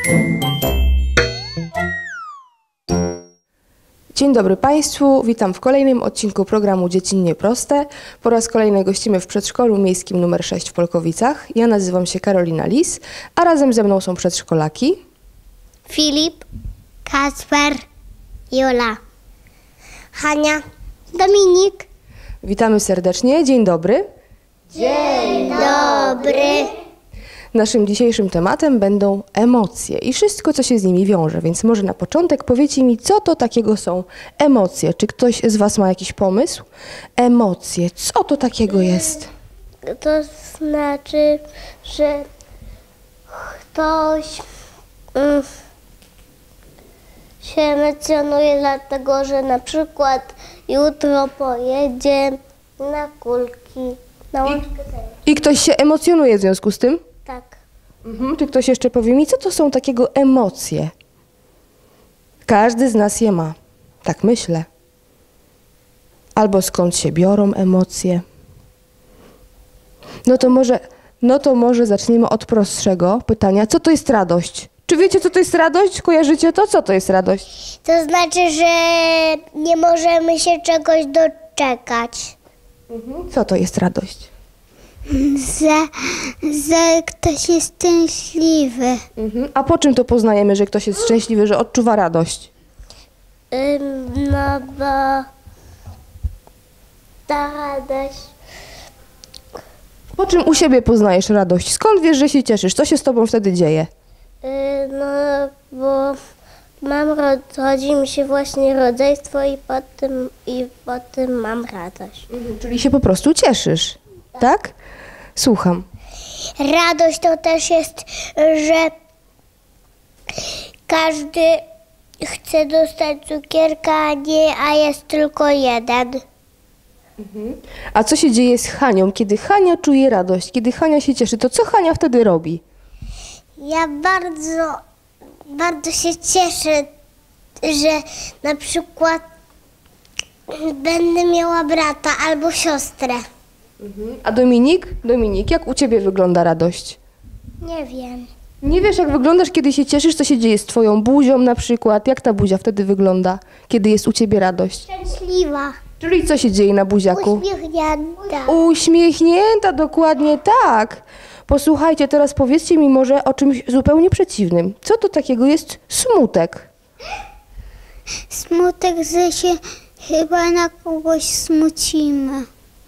Dzień dobry Państwu, witam w kolejnym odcinku programu Dziecinnie Proste. Po raz kolejny gościmy w przedszkolu miejskim nr 6 w Polkowicach. Ja nazywam się Karolina Lis, a razem ze mną są przedszkolaki Filip, Kacper, Jola, Hania, Dominik. Witamy serdecznie, dzień dobry. Dzień dobry. Naszym dzisiejszym tematem będą emocje i wszystko, co się z nimi wiąże, więc może na początek powiedzcie mi, co to takiego są emocje? Czy ktoś z Was ma jakiś pomysł? Emocje, co to takiego jest? To znaczy, że ktoś się emocjonuje dlatego, że na przykład jutro pojedzie na kulki, na łączkę. I ktoś się emocjonuje w związku z tym? Tak. Czy ktoś jeszcze powie mi, co to są takiego emocje? Każdy z nas je ma. Tak myślę. Albo skąd się biorą emocje? No to może zacznijmy od prostszego pytania. Co to jest radość? Czy wiecie, co to jest radość? Kojarzycie to? Co to jest radość? To znaczy, że nie możemy się czegoś doczekać. Co to jest radość? Że ktoś jest szczęśliwy. A po czym to poznajemy, że ktoś jest szczęśliwy, że odczuwa radość? No bo ta radość. Po czym u siebie poznajesz radość? Skąd wiesz, że się cieszysz? Co się z tobą wtedy dzieje? No bo rodzi mi się właśnie rodzeństwo i potem mam radość. Czyli się po prostu cieszysz, tak? Słucham. Radość to też jest, że każdy chce dostać cukierka, a jest tylko jeden. A co się dzieje z Hanią? Kiedy Hania czuje radość, kiedy Hania się cieszy, to co Hania wtedy robi? Ja bardzo się cieszę, że na przykład będę miała brata albo siostrę. A Dominik? Dominik, jak u ciebie wygląda radość? Nie wiem. Nie wiesz, jak wyglądasz, kiedy się cieszysz, co się dzieje z twoją buzią na przykład? Jak ta buzia wtedy wygląda, kiedy jest u ciebie radość? Szczęśliwa. Czyli co się dzieje na buziaku? Uśmiechnięta. Uśmiechnięta, dokładnie tak. Posłuchajcie, teraz powiedzcie mi może o czymś zupełnie przeciwnym. Co to takiego jest smutek? Smutek, że się chyba na kogoś smucimy.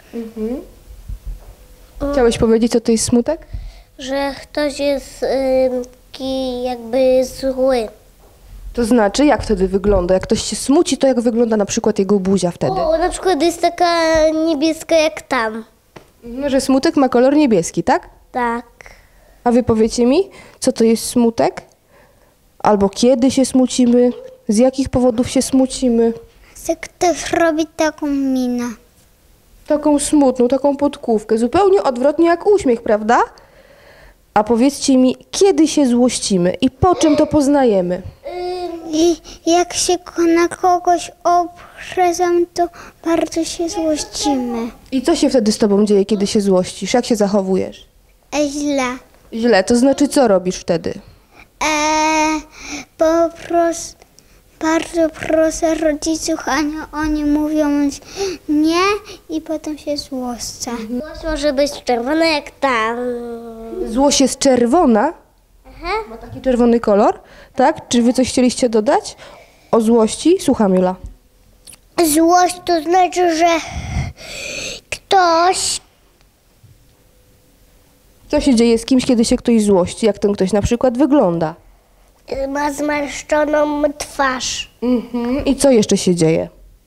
Chciałeś powiedzieć, co to jest smutek? Że ktoś jest taki jakby zły. To znaczy, jak wtedy wygląda? Jak ktoś się smuci, to jak wygląda na przykład jego buzia wtedy? O, na przykład jest taka niebieska jak tam. Że smutek ma kolor niebieski, tak? Tak. A wy powiecie mi, co to jest smutek? Albo kiedy się smucimy? Z jakich powodów się smucimy? Że ktoś robi taką minę. Taką smutną, taką podkówkę. Zupełnie odwrotnie jak uśmiech, prawda? A powiedzcie mi, kiedy się złościmy i po czym to poznajemy? I jak się na kogoś oprzezam, to bardzo się złościmy. I co się wtedy z tobą dzieje, kiedy się złościsz? Jak się zachowujesz? Źle. Źle, to znaczy co robisz wtedy? Po prostu bardzo proszę rodziców, a oni mówią nie i potem się złoszczę. Złość może być czerwona jak tam. Złość jest czerwona? Ma taki czerwony kolor, tak? Czy wy coś chcieliście dodać o złości? Słucham, Jula. Złość to znaczy, że ktoś... Co się dzieje z kimś, kiedy się ktoś złości? Jak ten ktoś na przykład wygląda? ma zmarszczoną twarz. I co jeszcze się dzieje?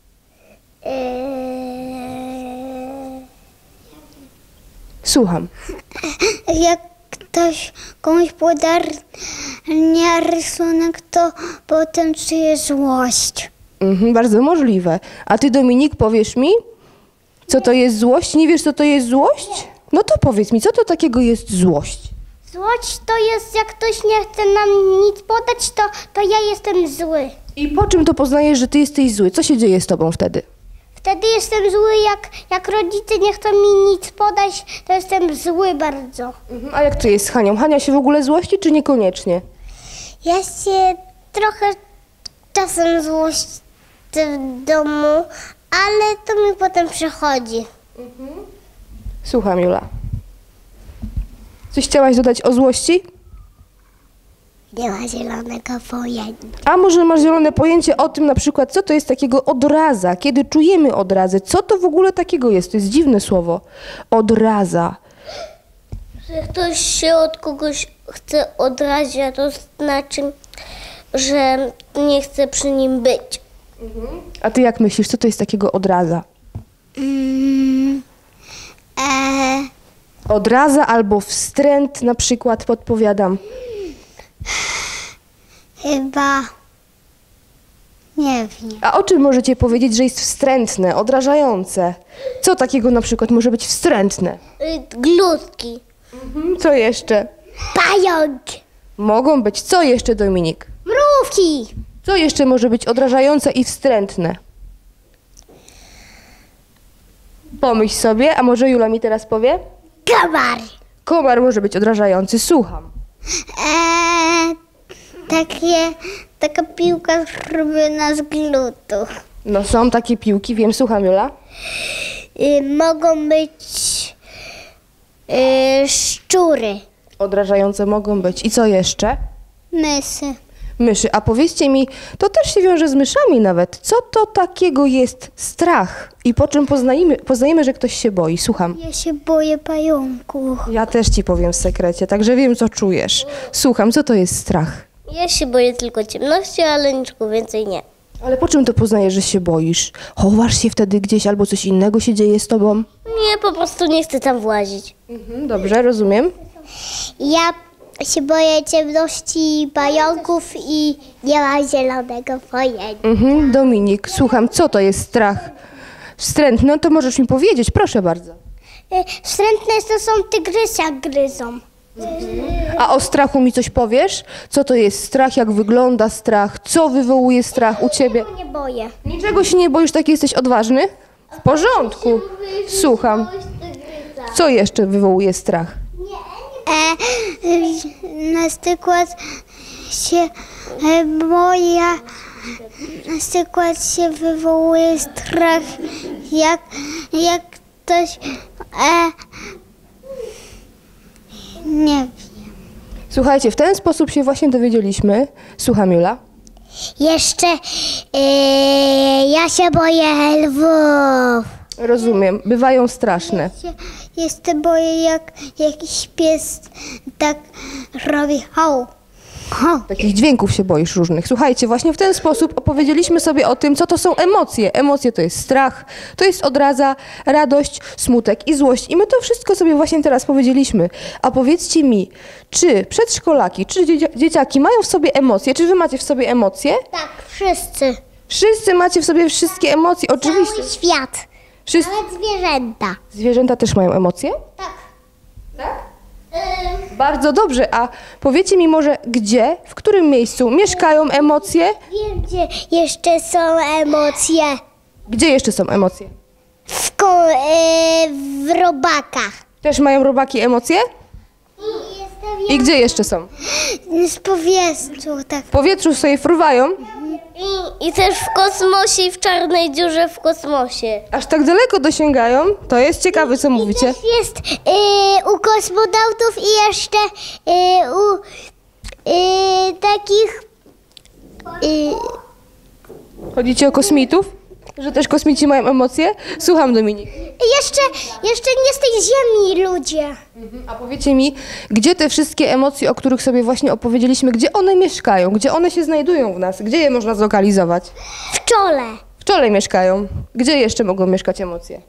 Słucham. Jak ktoś komuś podarnia rysunek, to potem czuje złość. Bardzo możliwe. A ty, Dominik, powiesz mi, co to jest złość? Nie wiesz, co to jest złość? No to powiedz mi, co to takiego jest złość? Złość to jest, jak ktoś nie chce nam nic podać, to ja jestem zły. I po czym to poznajesz, że ty jesteś zły? Co się dzieje z tobą wtedy? Wtedy jestem zły, jak rodzice nie chcą mi nic podać, to jestem zły bardzo. A jak to jest z Hanią? Hania się w ogóle złości, czy niekoniecznie? Ja się trochę czasem złoszczę w domu, ale to mi potem przychodzi. Słucham, Jula. Coś chciałaś dodać o złości? Nie ma zielonego pojęcia. A może masz zielone pojęcie o tym na przykład, co to jest takiego odraza, kiedy czujemy odrazę? Co to w ogóle takiego jest? To jest dziwne słowo. Odraza. Że ktoś się od kogoś chce odrazić, a to znaczy, że nie chce przy nim być. A ty jak myślisz, co to jest takiego odraza? Odraza albo wstręt na przykład, podpowiadam. Chyba nie wiem. A o czym możecie powiedzieć, że jest wstrętne, odrażające? Co takiego na przykład może być wstrętne? Glutki. Co jeszcze? Pająk. Mogą być. Co jeszcze, Dominik? Mrówki. Co jeszcze może być odrażające i wstrętne? Pomyśl sobie, a może Jula mi teraz powie? Komar. Komar może być odrażający, słucham. Taka piłka zrobiona z glutu. No są takie piłki, wiem, słucham, Jula. Mogą być szczury. Odrażające mogą być. I co jeszcze? Mysy. Myszy. A powiedzcie mi, to też się wiąże z myszami nawet. Co to takiego jest strach? I po czym poznajemy, że ktoś się boi? Słucham. Ja się boję pająków. Ja też ci powiem w sekrecie, także wiem, co czujesz. Słucham, co to jest strach? Ja się boję tylko ciemności, ale niczego więcej nie. Ale po czym to poznajesz, że się boisz? Chowasz się wtedy gdzieś albo coś innego się dzieje z tobą? Nie, po prostu nie chcę tam włazić. Dobrze, rozumiem. Ja się boję ciemności, pająków i nie mam zielonego pojęcia. Dominik, słucham, co to jest strach? Wstrętny, no to możesz mi powiedzieć, proszę bardzo. Wstrętne to są tygrysy, jak gryzą. A o strachu mi coś powiesz? Co to jest strach, jak wygląda strach? Co wywołuje strach u ciebie? Nie boję. Niczego się nie boisz, taki jesteś odważny? W porządku. Słucham. Co jeszcze wywołuje strach? Na przykład się boję, na przykład się wywołuje strach, jak ktoś, nie wiem. Słuchajcie, w ten sposób się właśnie dowiedzieliśmy. Słucham, Jula. Jeszcze ja się boję lwów. Rozumiem, bywają straszne. Jeszcze boję, jak jakiś pies tak robi hał. Takich dźwięków się boisz różnych. Słuchajcie, właśnie w ten sposób opowiedzieliśmy sobie o tym, co to są emocje. Emocje to jest strach, to jest odraza, radość, smutek i złość. I my to wszystko sobie właśnie teraz powiedzieliśmy. A powiedzcie mi, czy przedszkolaki, czy dzieciaki mają w sobie emocje? Czy wy macie w sobie emocje? Tak, wszyscy. Wszyscy macie w sobie wszystkie emocje, oczywiście. Cały świat. Wszyscy... Nawet zwierzęta. Zwierzęta też mają emocje? Tak. Tak? Bardzo dobrze, a powiecie mi może gdzie, w którym miejscu mieszkają emocje? Wiem, gdzie jeszcze są emocje. Gdzie jeszcze są emocje? W robakach. Też mają robaki emocje? I gdzie jeszcze są? Z powietrzu, tak. W powietrzu sobie fruwają? I też w kosmosie i w czarnej dziurze w kosmosie. Aż tak daleko dosięgają? To jest ciekawe, co mówicie. Też jest u kosmonautów i jeszcze u takich... Chodzicie o kosmitów? Że też kosmici mają emocje? Słucham, Dominik. Jeszcze nie z tej ziemi ludzie. A powiecie mi, gdzie te wszystkie emocje, o których sobie właśnie opowiedzieliśmy, gdzie one mieszkają? Gdzie one się znajdują w nas? Gdzie je można zlokalizować? W czole. W czole mieszkają. Gdzie jeszcze mogą mieszkać emocje?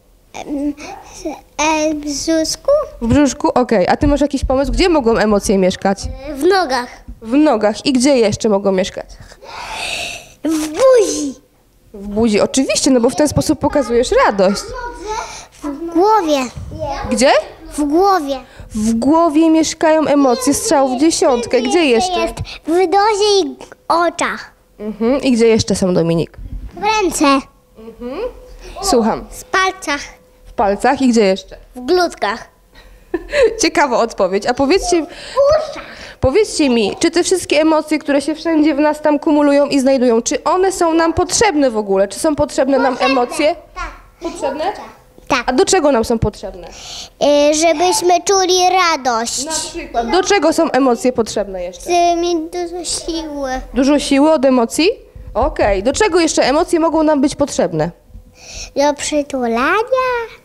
W brzuszku? W brzuszku? Okej. A ty masz jakiś pomysł, gdzie mogą emocje mieszkać? W nogach. W nogach. I gdzie jeszcze mogą mieszkać? W buzi. W buzi. Oczywiście, no bo w ten sposób pokazujesz radość. W głowie. Gdzie? W głowie. W głowie mieszkają emocje, strzał w dziesiątkę. Gdzie jeszcze? Jest w nosie i oczach. I gdzie jeszcze są, Dominik? W ręce. Słucham. W palcach. W palcach i gdzie jeszcze? W glutkach. Ciekawa odpowiedź. A powiedzcie... W uszach. Powiedzcie mi, czy te wszystkie emocje, które się wszędzie w nas tam kumulują i znajdują, czy one są nam potrzebne w ogóle? Czy są potrzebne nam emocje? Tak. Potrzebne? Tak. A do czego nam są potrzebne? Żebyśmy czuli radość. Na przykład, do czego są emocje potrzebne jeszcze? Żeby mieć dużo siły. Dużo siły od emocji? Okej. Do czego jeszcze emocje mogą nam być potrzebne? Do przytulania.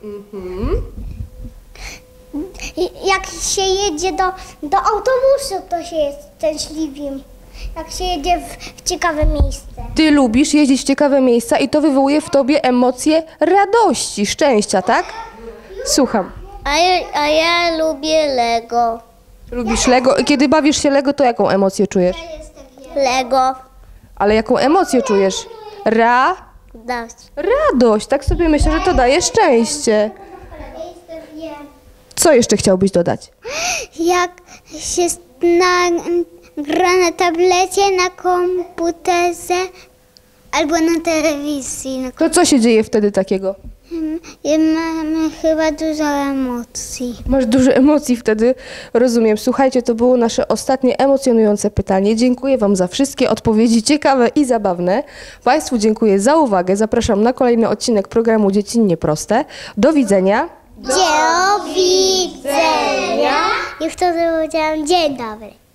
Jak się jedzie do autobusu, to się jest szczęśliwym. Jak się jedzie w ciekawe miejsce. Ty lubisz jeździć w ciekawe miejsca i to wywołuje w tobie emocje radości, szczęścia, tak? Słucham. A ja lubię Lego. Lubisz Lego? I kiedy bawisz się Lego, to jaką emocję czujesz? Lego. Ale jaką emocję czujesz? Radość. Tak sobie myślę, że to daje szczęście. Co jeszcze chciałbyś dodać? Jak się gra na tablecie, na komputerze albo na telewizji. To co się dzieje wtedy takiego? I mamy chyba dużo emocji. Masz dużo emocji wtedy, rozumiem. Słuchajcie, to było nasze ostatnie emocjonujące pytanie. Dziękuję Wam za wszystkie odpowiedzi ciekawe i zabawne. Państwu dziękuję za uwagę. Zapraszam na kolejny odcinek programu Dziecinnie Proste. Do widzenia. Do widzenia. I wtedy powiedziałam dzień dobry.